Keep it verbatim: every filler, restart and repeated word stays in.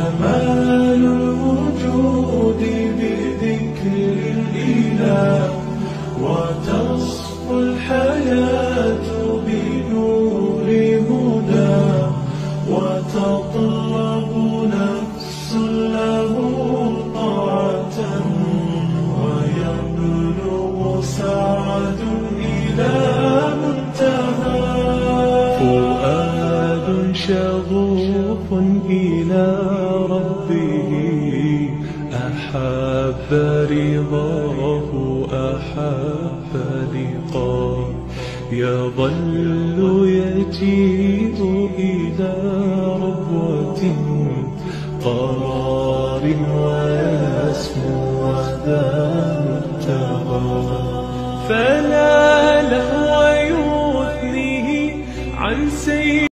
كمال الوجود بذكر الإله، وتصفو الحياة بنور هدى، وتطلب نفس له طاعة، ويبلغ سعد إلى منتهى. فؤاد شغوف إلى ربه، أحب رضاه أحب لقاه، يظل يجيء إلى ربوة قرار ويسمو ذا منتهى. فلا